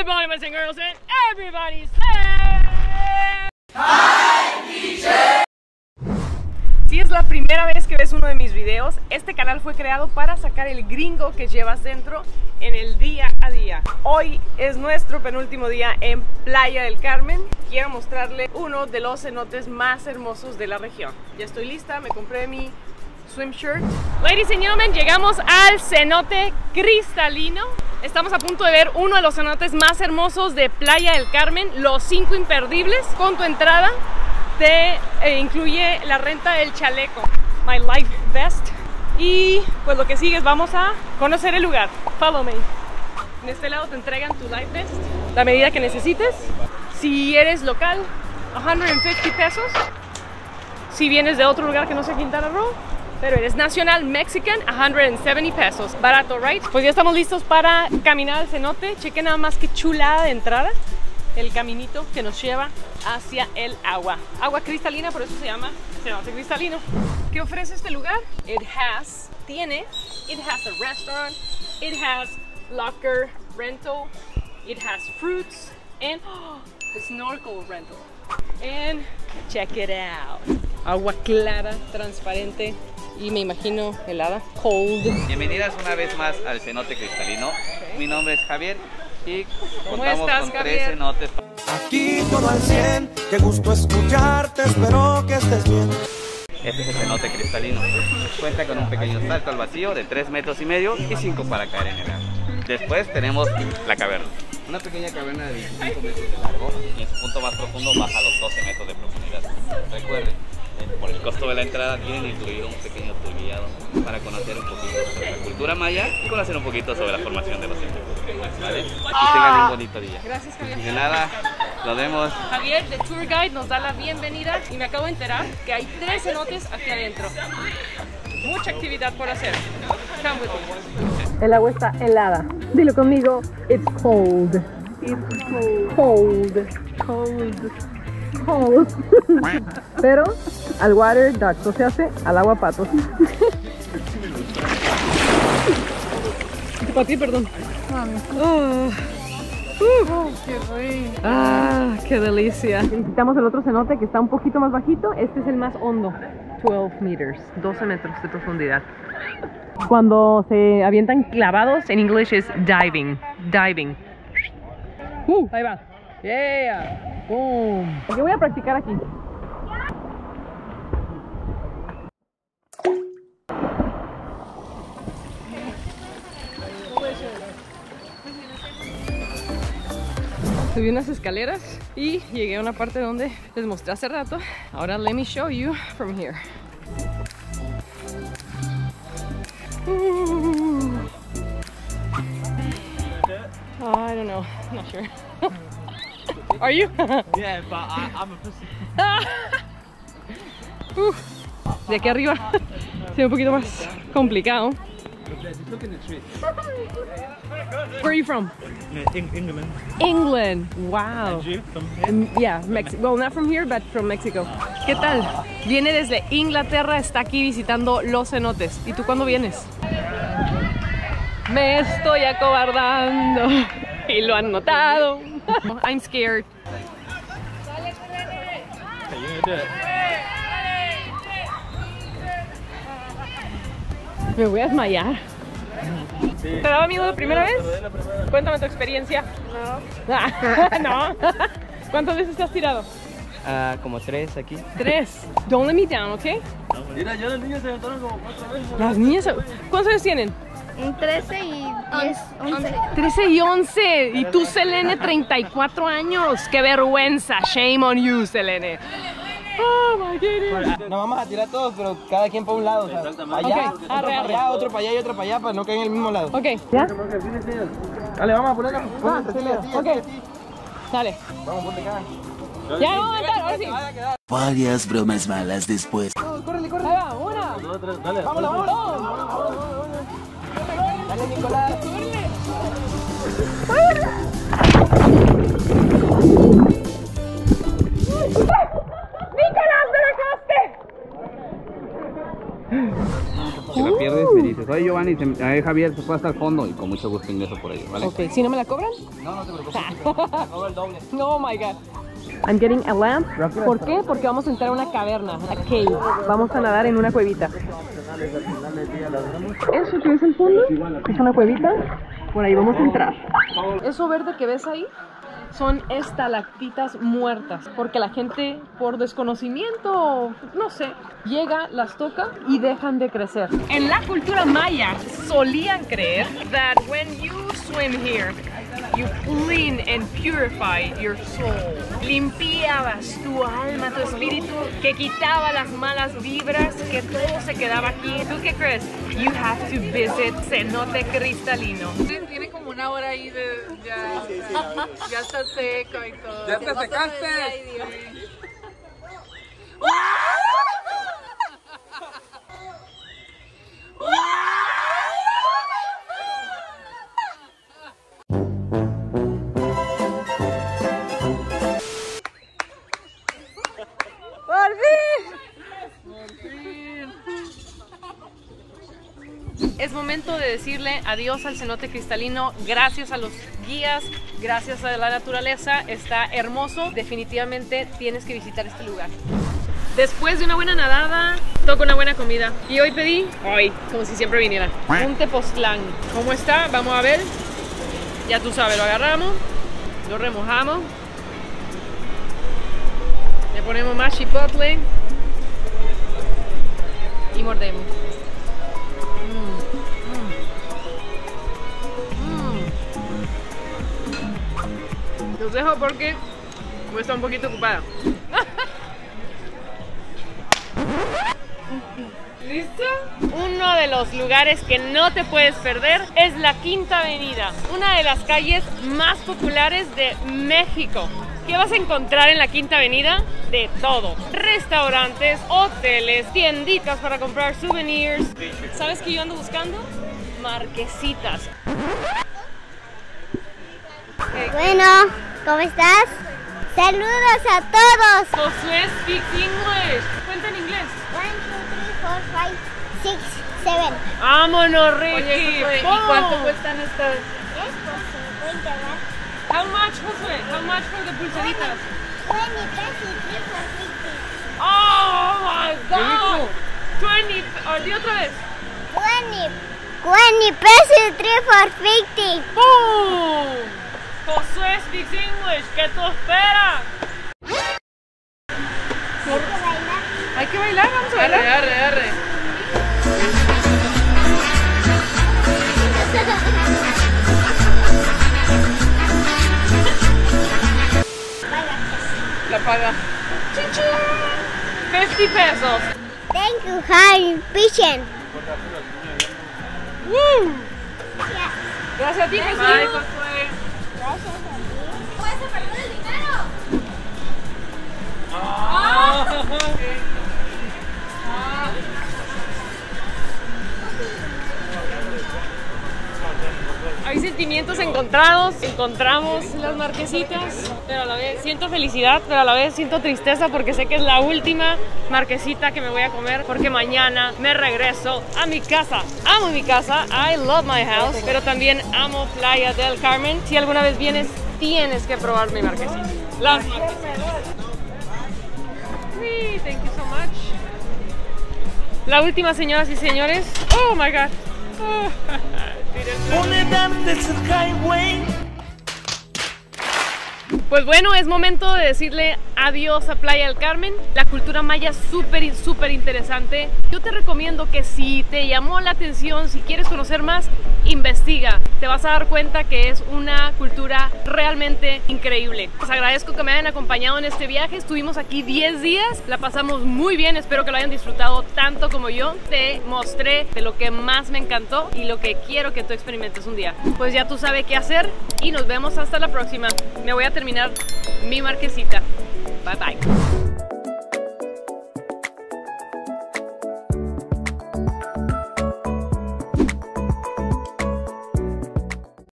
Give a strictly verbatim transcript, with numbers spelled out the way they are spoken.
Good morning, boys and girls, and everybody say... Hi, teacher! Si es la primera vez que ves uno de mis videos, este canal fue creado para sacar el gringo que llevas dentro en el día a día. Hoy es nuestro penúltimo día en Playa del Carmen. Quiero mostrarle uno de los cenotes más hermosos de la región. Ya estoy lista, me compré mi swim shirt. Ladies and gentlemen, llegamos al cenote cristalino. Estamos a punto de ver uno de los cenotes más hermosos de Playa del Carmen, los cinco imperdibles. Con tu entrada te eh, incluye la renta del chaleco, my life vest. Y pues lo que sigue es vamos a conocer el lugar. Follow me. En este lado te entregan tu life vest, la medida que necesites. Si eres local, ciento cincuenta pesos. Si vienes de otro lugar que no sea Quintana Roo, pero eres nacional, Mexican, ciento setenta pesos. Barato, right? Pues ya estamos listos para caminar al cenote. Chequen nada más que chulada de entrada. El caminito que nos lleva hacia el agua. Agua cristalina, por eso se llama cenote cristalino. ¿Qué ofrece este lugar? It has, tiene, it has a restaurant, it has locker rental, it has fruits, and oh, snorkel rental. And check it out. Agua clara, transparente y me imagino helada. Cold. Bienvenidas una vez más al cenote cristalino. Okay. Mi nombre es Javier y contamos estás, con Javier? tres cenotes. Aquí todo al cien, qué gusto escucharte, espero que estés bien. Este es el cenote cristalino. Cuenta con un pequeño salto al vacío de tres metros y medio y cinco para caer en el agua. Después tenemos la caverna. Una pequeña caverna de veinticinco metros de largo y en su punto más profundo baja a los doce metros de profundidad. Recuerden, por el costo de la entrada tienen incluido un pequeño tour guiado para conocer un poquito sobre la cultura maya y conocer un poquito sobre la formación de los cenotes. ¿Vale? Y tengan un bonito día. Gracias, Javier. De nada, nos vemos. Javier, de Tour Guide, nos da la bienvenida y me acabo de enterar que hay tres cenotes aquí adentro. Mucha actividad por hacer. Come with me. El agua está helada. Dilo conmigo. It's cold. It's cold. Cold. Cold. Pero al water ducks, o sea, hace al agua patos. Para ti, perdón. Oh. Uh. Qué rico. Ah, qué delicia. Visitamos el otro cenote que está un poquito más bajito. Este es el más hondo. doce meters, doce metros de profundidad. Cuando se avientan clavados, en inglés es diving. Diving. Uh, ahí va. Yeah. Boom. Yo voy a practicar aquí. Subí unas escaleras y llegué a una parte donde les mostré hace rato. Ahora let me show you from here. Ooh. Oh, I don't know. I'm not sure. Are you? Yeah, but I, I'm a pussy. uh, de aquí arriba se ve un poquito más complicado. Look in the tree. Where are you from? England. England. Wow. And you from here? Um, yeah, Mexico. Well, not from here, but from Mexico. ¿Qué tal? Viene desde Inglaterra, está aquí visitando los cenotes. ¿Y tú cuándo vienes? Me estoy acobardando y lo han notado. I'm scared. Okay, you're gonna do it. Me voy a desmayar. ¿Te daba miedo la primera vez? Cuéntame tu experiencia. No. No. ¿Cuántas veces te has tirado? Uh, como tres aquí. Tres. Don't let me down, ¿ok? Mira, yo los niños se aventaron como cuatro veces. Las niñas. ¿Cuántos años tienen? trece y diez, once. trece y once. Y tú, Selene, treinta y cuatro años. ¡Qué vergüenza! Shame on you, Selene. Oh my goodness. Nos vamos a tirar todos, pero cada quien para un lado. O sea, para allá, Ok, otro arre, para arre. allá, otro para allá y otro para allá para no caer en el mismo lado. Ok, ¿ya? Dale, vamos a ponerla. Ponte, Ah, Cecilia, a ti, a ti, ok. a ti. Dale. Vamos, ponte acá. Ya, vamos a aventar, ahora sí. Varias bromas malas después. Córrele, córrele. Ahí va, una. Dos, tres, dale. Vámonos, vámonos. Dale, Nicolás. ¡Nicolás, me la Si la pierdes, me dices, oye, ahí Giovanni, se- ahí Javier se fue hasta el fondo y con mucho gusto ingreso por ellos, ¿vale? Ok, ¿si no me la cobran? No, no te preocupes. Cobra el doble. Oh my god. I'm getting a lamp. ¿Por qué? Porque vamos a entrar a una caverna, a cave. Vamos a nadar en una cuevita. Eso que ves al fondo es una cuevita. Por ahí vamos a entrar. Eso verde que ves ahí son estalactitas muertas, porque la gente por desconocimiento, no sé, llega, las toca y dejan de crecer. En la cultura maya solían creer that when you swim here, you clean and purify your soul. Limpiabas tu alma, tu espíritu, que quitaba las malas vibras, que todo se quedaba aquí. ¿Tú qué crees? You have to visit cenote cristalino. Tiene como una hora ahí de ya, ya está seco y todo. ¿Ya te secaste? Es momento de decirle adiós al cenote cristalino. Gracias a los guías, gracias a la naturaleza, está hermoso. Definitivamente tienes que visitar este lugar. Después de una buena nadada, toca una buena comida. Y hoy pedí, hoy, como si siempre viniera, un tepoztlán. ¿Cómo está? Vamos a ver. Ya tú sabes, lo agarramos, lo remojamos, le ponemos más chipotle y mordemos. Los dejo porque voy a estar un poquito ocupada. ¿Listo? Uno de los lugares que no te puedes perder es la Quinta Avenida, una de las calles más populares de México. ¿Qué vas a encontrar en la Quinta Avenida? De todo. Restaurantes, hoteles, tienditas para comprar souvenirs. ¿Sabes qué yo ando buscando? Marquesitas. Bueno, ¿cómo estás? Saludos a todos. Josué speaks English. Cuenta en inglés. one, two, three, four, five, six, seven. ¡Vámonos, Ricky! Oye, Josué, ¿y ¡Pum! cuánto cuestan estas? Esto cincuenta más. How much, Josué? How much for the pulseritas? twenty pesos, three for fifty. Oh my god! twenty. Oh, di otra vez. twenty. twenty pesos, three for fifty. ¡Boom! Josué speaks English. ¿Qué tú esperas? ¿Hay que bailar? Hay que bailar, vamos a Arre, bailar. arre, arre. La paga. fifty pesos. Thank you, Harry Pichen. ¡Woo! Gracias a ti, Josué. Bye, Josué. Gracias a ti. ¿Puedes perder el dinero? Hay sentimientos encontrados, encontramos las marquesitas, pero a la vez siento felicidad, pero a la vez siento tristeza porque sé que es la última marquesita que me voy a comer porque mañana me regreso a mi casa. Amo mi casa, I love my house, pero también amo Playa del Carmen. Si alguna vez vienes, tienes que probar mi marquesita. Las marquesitas. Sí, thank you so much. La última, señoras y señores. Oh my god. Oh. Pues bueno, es momento de decirle adiós a Playa del Carmen. La cultura maya es súper, súper interesante. Yo te recomiendo que si te llamó la atención, si quieres conocer más, investiga. Te vas a dar cuenta que es una cultura realmente increíble. Les agradezco que me hayan acompañado en este viaje. Estuvimos aquí diez días, la pasamos muy bien. Espero que lo hayan disfrutado tanto como yo. Te mostré de lo que más me encantó y lo que quiero que tú experimentes un día. Pues ya tú sabes qué hacer y nos vemos hasta la próxima. Me voy a terminar mi marquesita. Bye bye.